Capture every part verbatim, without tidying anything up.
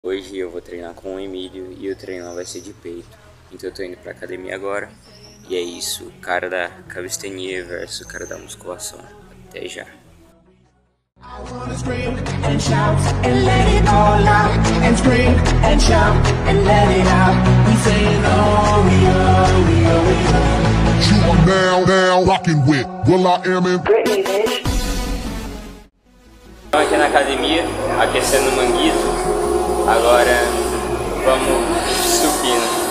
Hoje eu vou treinar com o Emílio e o treino vai ser de peito. Então eu tô indo pra academia agora. E é isso, o cara da calistenia versus o cara da musculação. Até já. Estamos aqui na academia, aquecendo o manguito. Agora vamos supino.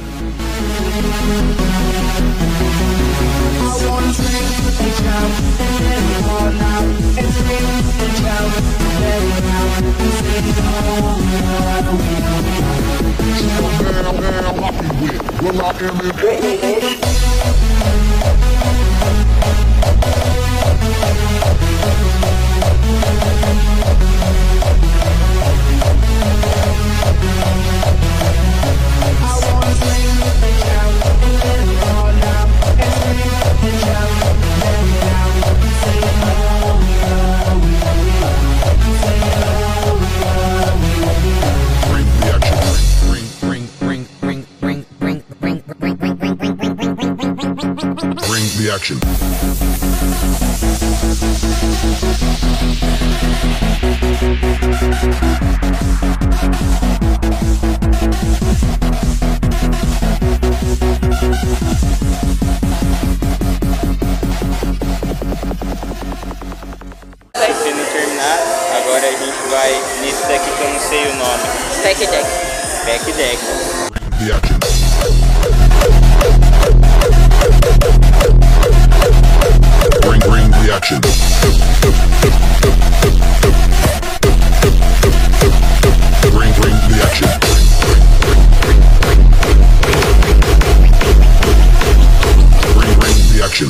The action. Tá sendo terminado, agora a gente vai nesse daqui que eu não sei o nome. Back deck. Back deck. The action. Bring, bring the action. Bring, bring the action. Bring, bring the action.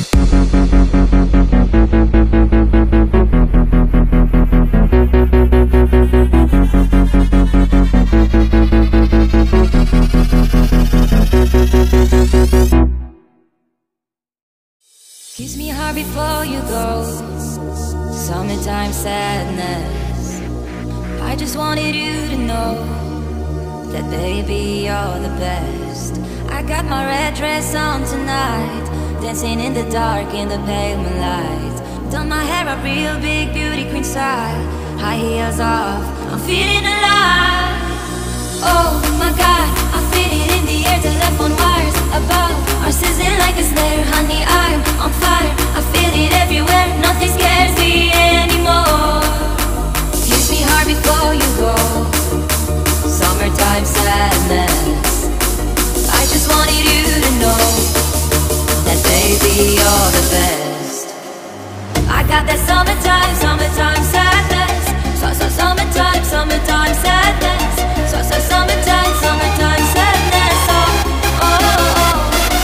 Kiss me hard before you go. Summertime sadness. I just wanted you to know that baby you're the best. I got my red dress on tonight, dancing in the dark in the pale moonlight. Done my hair up real big, beauty queen style. High heels off, I'm feeling alive. Oh my God, I feel it in the air. Telephone wires above are sizzling like a snare. Honey, I'm on fire, I feel it everywhere. Nothing scares me anymore. Kiss me hard before you go. Summertime sadness. I just wanted you to know that baby you're the best. I got that summertime, summertime sadness. So, so summertime, summertime sadness. So, so summertime, summertime sadness. Oh, oh, oh.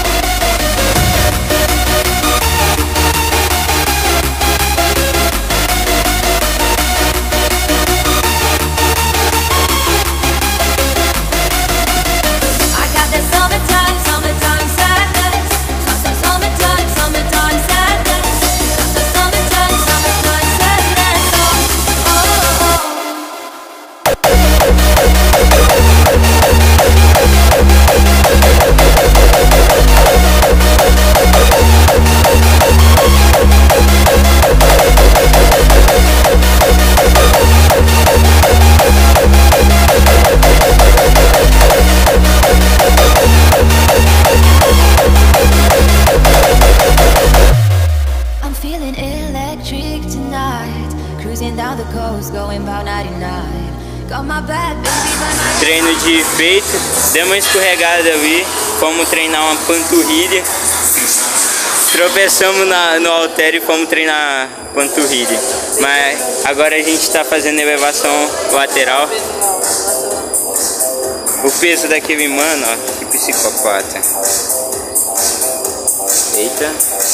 I got that summertime, summertime sadness. So, so summertime, summertime sadness. So, so summertime, summertime sadness. Oh, oh, oh. I'm feeling electric tonight. Cruising down the coast, going about ninety-nine. Got my bad baby by my Treino de peito, deu uma escorregada ali, fomos treinar uma panturrilha. Tropeçamos na, no halter e fomos treinar panturrilha. Mas agora a gente está fazendo elevação lateral. O peso daquele mano, ó, que psicopata. Eita.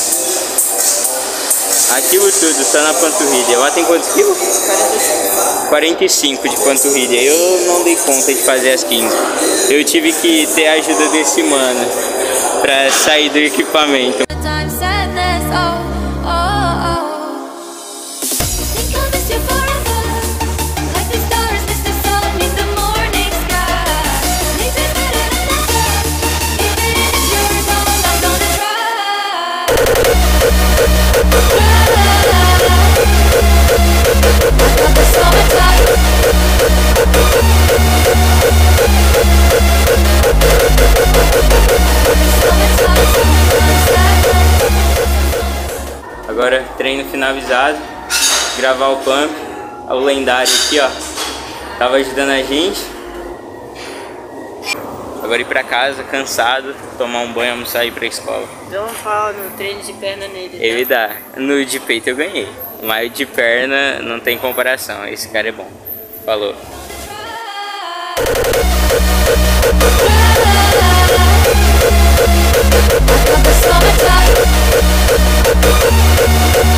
Aquilo tudo só na panturrilha. Lá tem quantos quilos? quarenta e cinco de panturrilha. Eu não dei conta de fazer as quinze. Eu tive que ter a ajuda desse mano pra sair do equipamento. time sadness. Oh, oh, oh. Think I'll miss you forever. Like the stars miss the sun in the morning. treino finalizado, gravar o pump. O lendário aqui, ó, tava ajudando a gente. Agora ir pra casa, cansado, tomar um banho, almoçar e ir pra escola. Dá uma fala no treino de perna nele, tá? Ele dá. No de peito eu ganhei, mas de perna não tem comparação. Esse cara é bom. Falou. I got the summertime.